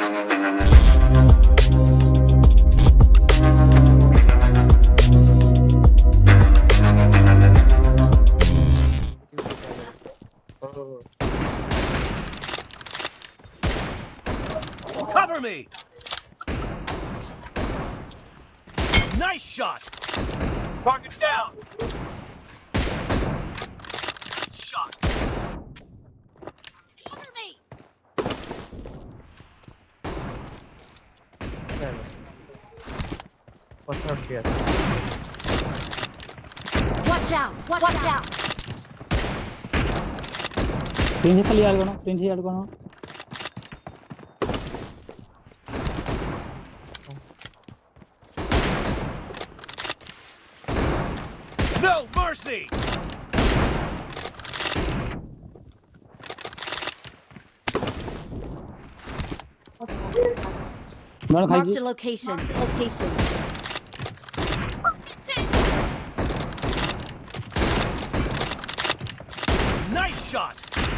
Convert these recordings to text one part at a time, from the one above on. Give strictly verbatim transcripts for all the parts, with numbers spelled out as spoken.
Cover me! Nice shot! Target down! Shot! Cover me! Watch out here. Watch out! Watch out! तीन खाली यार करो तीन यार करो No mercy! Marked a location. Location. Nice shot!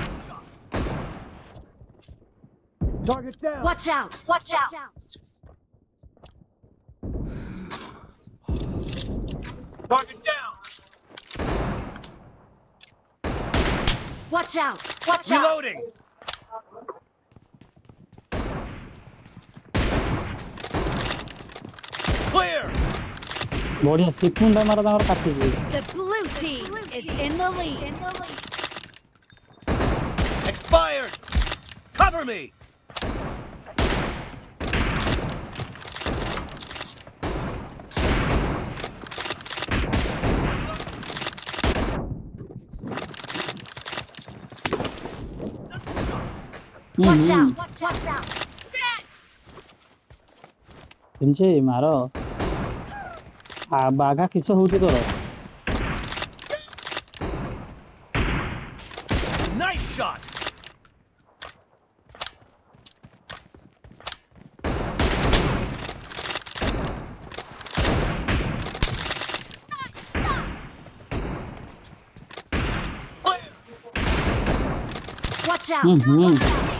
Target down! Watch out! Watch out! Target down! Watch out! Watch out! Reloading! Clear! बढ़िया सिक्कुन दा मारा तांगर काटी गई The blue team is in the lead. Expired! Cover me! Watch out! Watch out! इनसे मारो आ बागा किसो होती करो Nice shot! Watch out! Hmm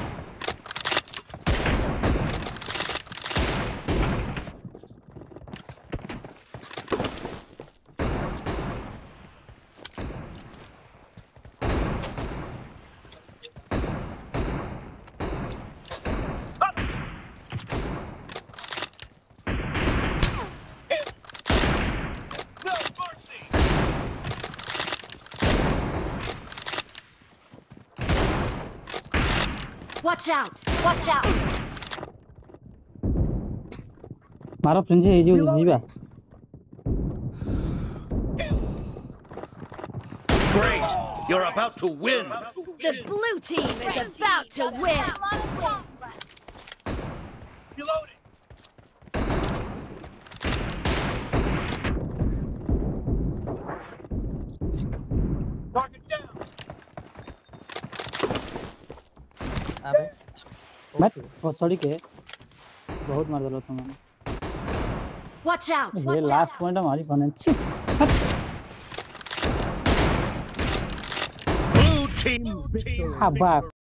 No mercy! Watch out! Watch out! मारो फ्रेंड ये जो जीवा Great! You're about to win! The blue team is about to win. Reloading! Target down! अबे मत वो सॉरी के बहुत मार दलो तुमने Watch out! ये लास्ट पॉइंट हमारी बने Blue team victory! हाँ बात